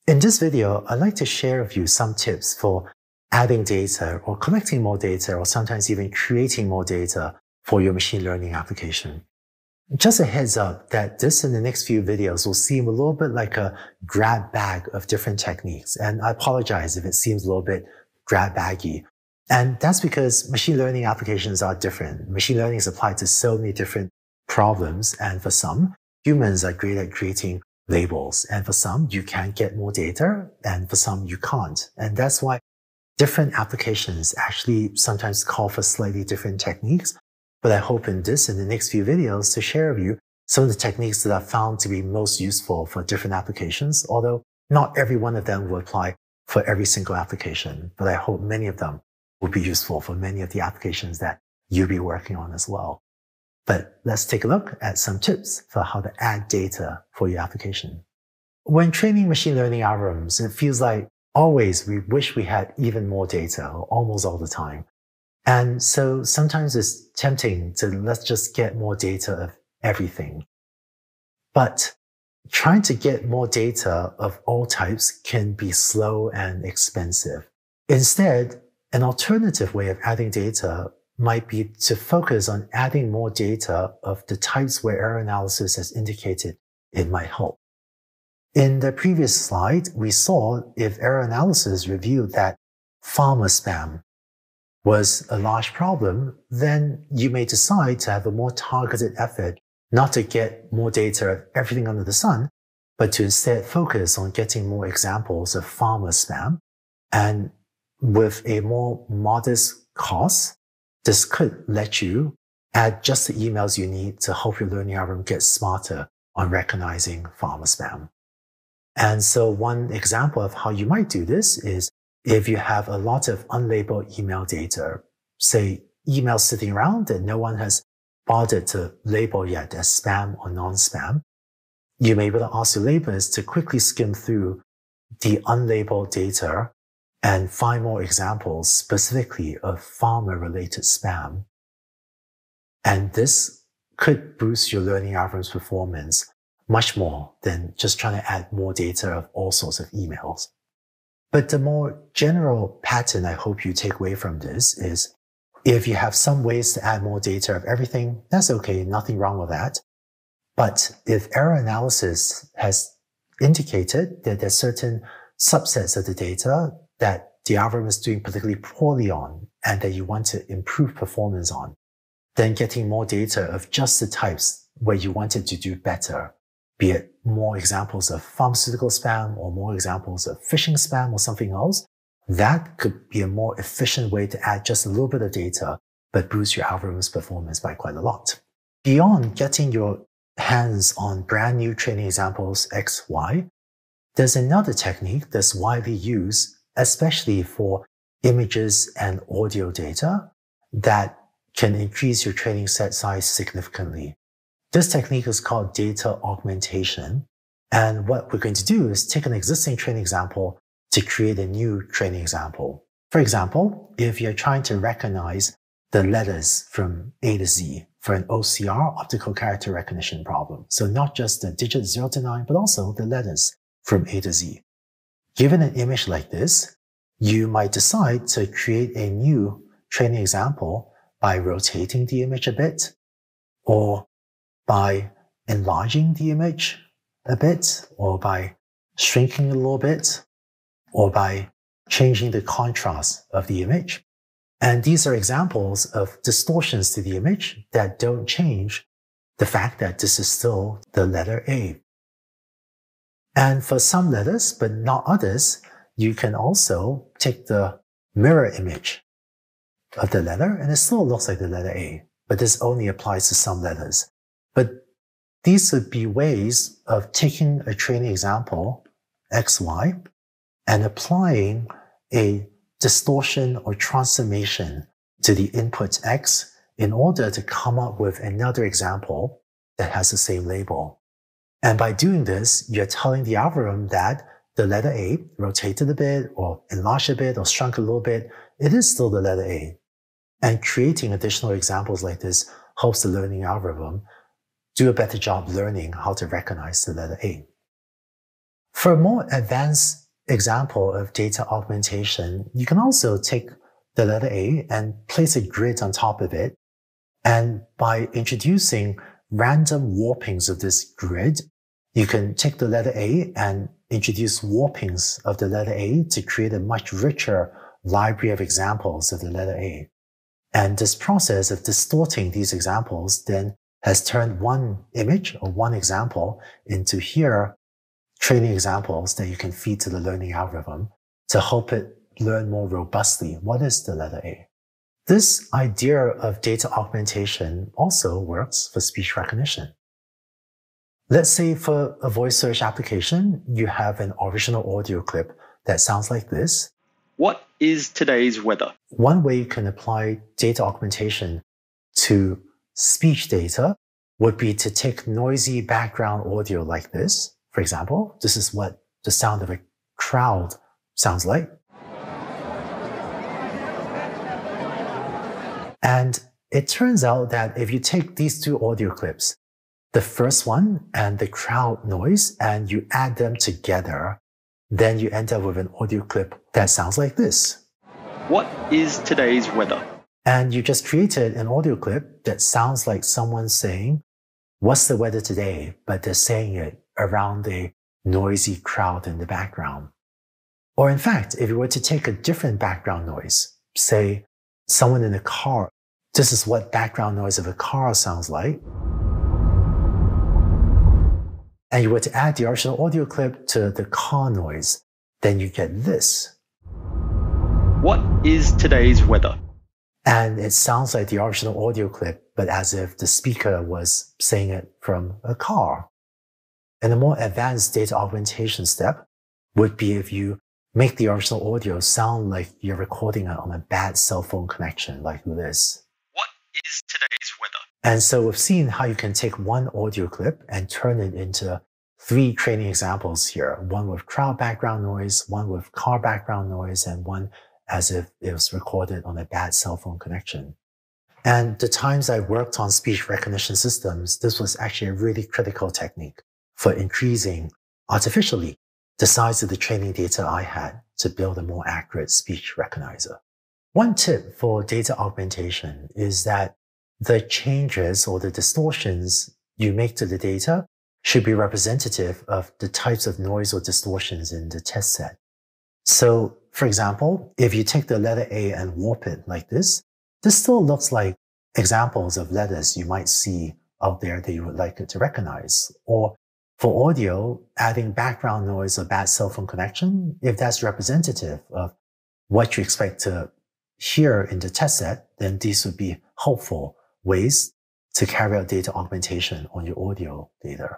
In this video, I'd like to share with you some tips for adding data or collecting more data or sometimes even creating more data for your machine learning application. Just a heads up that this and the next few videos will seem a little bit like a grab bag of different techniques. And I apologize if it seems a little bit grab baggy. And that's because machine learning applications are different. Machine learning is applied to so many different problems. And for some, humans are great at creating labels. And for some, you can get more data. And for some, you can't. And that's why different applications actually sometimes call for slightly different techniques. But I hope in this and the next few videos to share with you some of the techniques that I've found to be most useful for different applications, although not every one of them will apply for every single application. But I hope many of them will be useful for many of the applications that you'll be working on as well. But let's take a look at some tips for how to add data for your application. When training machine learning algorithms, it feels like always we wish we had even more data, almost all the time. And so sometimes it's tempting to let's just get more data of everything. But trying to get more data of all types can be slow and expensive. Instead, an alternative way of adding data might be to focus on adding more data of the types where error analysis has indicated it might help. In the previous slide, we saw if error analysis revealed that farmer spam was a large problem, then you may decide to have a more targeted effort, not to get more data of everything under the sun, but to instead focus on getting more examples of farmer spam. And with a more modest cost, this could let you add just the emails you need to help your learning algorithm get smarter on recognizing farmer spam. And so one example of how you might do this is if you have a lot of unlabeled email data, say emails sitting around that no one has bothered to label yet as spam or non-spam, you may be able to ask your labelers to quickly skim through the unlabeled data and find more examples specifically of farmer-related spam. And this could boost your learning algorithm's performance much more than just trying to add more data of all sorts of emails. But the more general pattern I hope you take away from this is if you have some ways to add more data of everything, that's okay, nothing wrong with that. But if error analysis has indicated that there's certain subsets of the data that the algorithm is doing particularly poorly on and that you want to improve performance on, then getting more data of just the types where you want it to do better, be it more examples of pharmaceutical spam or more examples of phishing spam or something else, that could be a more efficient way to add just a little bit of data, but boost your algorithm's performance by quite a lot. Beyond getting your hands on brand new training examples X, Y, there's another technique that's widely used, especially for images and audio data, that can increase your training set size significantly. This technique is called data augmentation. And what we're going to do is take an existing training example to create a new training example. For example, if you're trying to recognize the letters from A to Z for an OCR, optical character recognition problem. So not just the digits 0 to 9, but also the letters from A to Z. Given an image like this, you might decide to create a new training example by rotating the image a bit, or by enlarging the image a bit, or by shrinking a little bit, or by changing the contrast of the image. And these are examples of distortions to the image that don't change the fact that this is still the letter A. And for some letters, but not others, you can also take the mirror image of the letter, and it still looks like the letter A, but this only applies to some letters. But these would be ways of taking a training example, X, Y, and applying a distortion or transformation to the input X in order to come up with another example that has the same label. And by doing this, you're telling the algorithm that the letter A rotated a bit or enlarged a bit or shrunk a little bit, it is still the letter A. And creating additional examples like this helps the learning algorithm do a better job learning how to recognize the letter A. For a more advanced example of data augmentation, you can also take the letter A and place a grid on top of it. And by introducing random warpings of this grid, you can take the letter A and introduce warpings of the letter A to create a much richer library of examples of the letter A. And this process of distorting these examples then has turned one image or one example into here training examples that you can feed to the learning algorithm to help it learn more robustly what is the letter A. This idea of data augmentation also works for speech recognition. Let's say for a voice search application, you have an original audio clip that sounds like this. What is today's weather? One way you can apply data augmentation to speech data would be to take noisy background audio like this. For example, this is what the sound of a crowd sounds like. And it turns out that if you take these two audio clips, the first one and the crowd noise, and you add them together, then you end up with an audio clip that sounds like this. What is today's weather? And you just created an audio clip that sounds like someone saying, what's the weather today? But they're saying it around a noisy crowd in the background. Or in fact, if you were to take a different background noise, say someone in a car, this is what background noise of a car sounds like. And you were to add the original audio clip to the car noise, then you get this. What is today's weather? And it sounds like the original audio clip, but as if the speaker was saying it from a car. And a more advanced data augmentation step would be if you make the original audio sound like you're recording it on a bad cell phone connection like this. What is today's weather? And so we've seen how you can take one audio clip and turn it into 3 training examples here. One with crowd background noise, one with car background noise, and one as if it was recorded on a bad cell phone connection. And the times I worked on speech recognition systems, this was actually a really critical technique for increasing artificially the size of the training data I had to build a more accurate speech recognizer. One tip for data augmentation is that the changes or the distortions you make to the data should be representative of the types of noise or distortions in the test set. So, for example, if you take the letter A and warp it like this still looks like examples of letters you might see out there that you would like it to recognize. Or for audio, adding background noise or bad cell phone connection, if that's representative of what you expect to hear in the test set, then these would be helpful ways to carry out data augmentation on your audio data.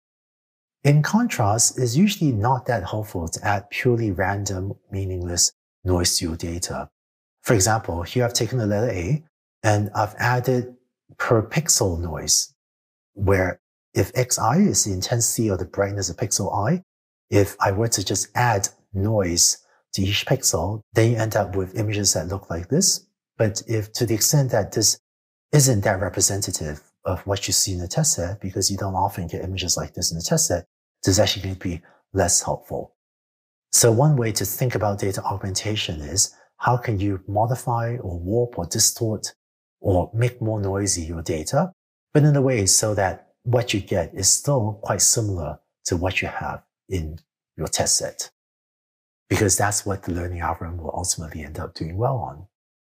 In contrast, it's usually not that helpful to add purely random, meaningless noise to your data. For example, here I've taken the letter A and I've added per pixel noise, where if xi is the intensity or the brightness of pixel I, if I were to just add noise to each pixel, then you end up with images that look like this. But if to the extent that this isn't that representative of what you see in the test set, because you don't often get images like this in the test set, this is actually going to be less helpful. So one way to think about data augmentation is how can you modify or warp or distort or make more noisy your data, but in a way so that what you get is still quite similar to what you have in your test set. Because that's what the learning algorithm will ultimately end up doing well on.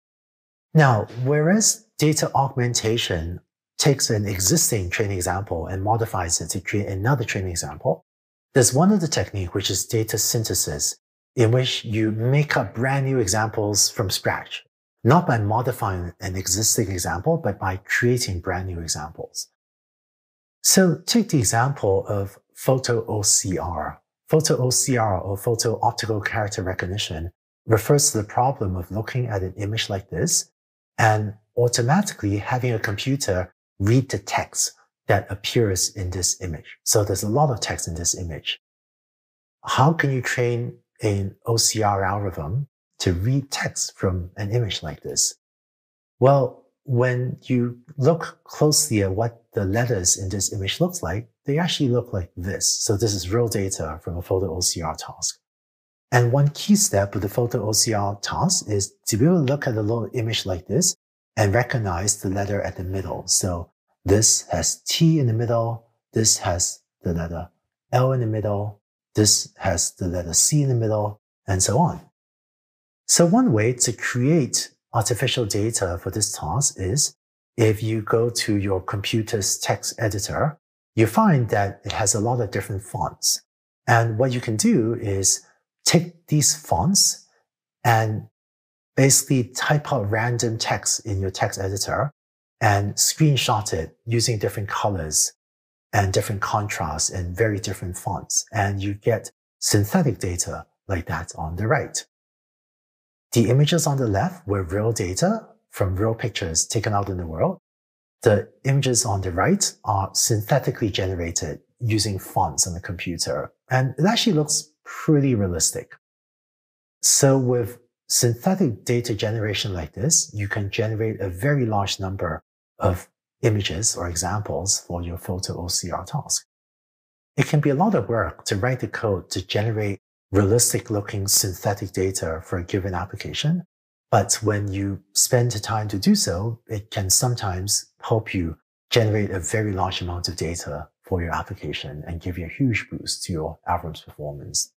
Now, whereas data augmentation takes an existing training example and modifies it to create another training example, there's one other technique, which is data synthesis, in which you make up brand new examples from scratch, not by modifying an existing example, but by creating brand new examples. So take the example of photo OCR. Photo OCR, or photo optical character recognition, refers to the problem of looking at an image like this and automatically having a computer read the text that appears in this image. So there's a lot of text in this image. How can you train an OCR algorithm to read text from an image like this? Well, when you look closely at what the letters in this image looks like, they actually look like this. So this is real data from a photo OCR task. And one key step of the photo OCR task is to be able to look at a little image like this and recognize the letter at the middle. So this has T in the middle, this has the letter L in the middle, this has the letter C in the middle, and so on. So one way to create artificial data for this task is if you go to your computer's text editor, you find that it has a lot of different fonts. And what you can do is take these fonts and basically type out random text in your text editor and screenshot it using different colors and different contrasts and very different fonts. And you get synthetic data like that on the right. The images on the left were real data from real pictures taken out in the world. The images on the right are synthetically generated using fonts on the computer. And it actually looks pretty realistic. So with synthetic data generation like this, you can generate a very large number of images or examples for your photo OCR task. It can be a lot of work to write the code to generate realistic looking synthetic data for a given application. But when you spend the time to do so, it can sometimes help you generate a very large amount of data for your application and give you a huge boost to your algorithm's performance.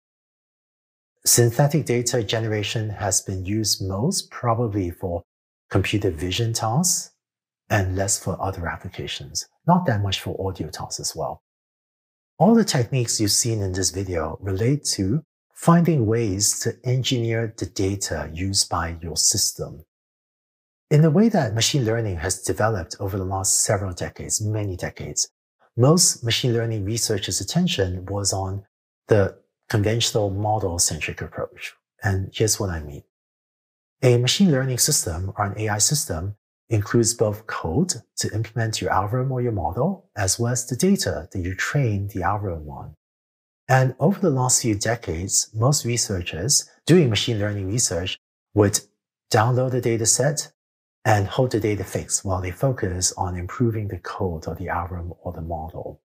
Synthetic data generation has been used most probably for computer vision tasks and less for other applications, not that much for audio tasks as well. All the techniques you've seen in this video relate to finding ways to engineer the data used by your system. In the way that machine learning has developed over the last several decades, many decades, most machine learning researchers' attention was on the conventional model-centric approach. And here's what I mean. A machine learning system or an AI system includes both code to implement your algorithm or your model, as well as the data that you train the algorithm on. And over the last few decades, most researchers doing machine learning research would download the data set and hold the data fixed while they focus on improving the code or the algorithm or the model.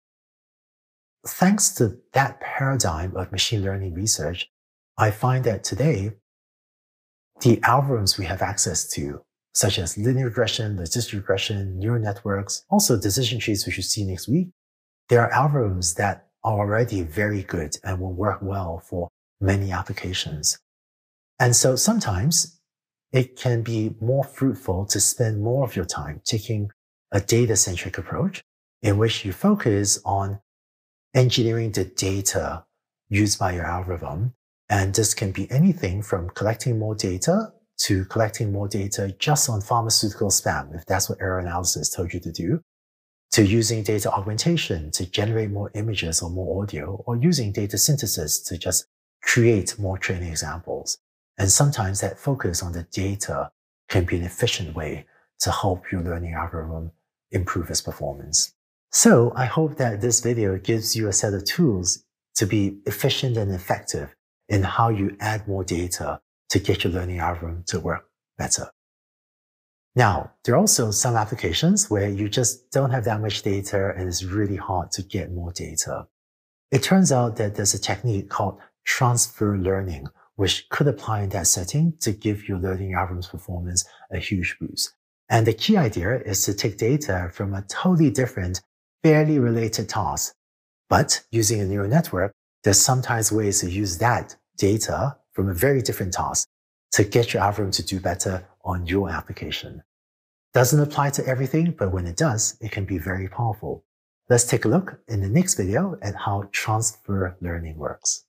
Thanks to that paradigm of machine learning research, I find that today, the algorithms we have access to, such as linear regression, logistic regression, neural networks, also decision trees, which you see next week, there are algorithms that are already very good and will work well for many applications. And so sometimes it can be more fruitful to spend more of your time taking a data-centric approach in which you focus on engineering the data used by your algorithm. And this can be anything from collecting more data to collecting more data just on pharmaceutical spam, if that's what error analysis told you to do, to using data augmentation to generate more images or more audio, or using data synthesis to just create more training examples. And sometimes that focus on the data can be an efficient way to help your learning algorithm improve its performance. So I hope that this video gives you a set of tools to be efficient and effective in how you add more data to get your learning algorithm to work better. Now, there are also some applications where you just don't have that much data and it's really hard to get more data. It turns out that there's a technique called transfer learning, which could apply in that setting to give your learning algorithm's performance a huge boost. And the key idea is to take data from a totally different, barely related task. But using a neural network, there's sometimes ways to use that data from a very different task to get your algorithm to do better on your application. Doesn't apply to everything, but when it does, it can be very powerful. Let's take a look in the next video at how transfer learning works.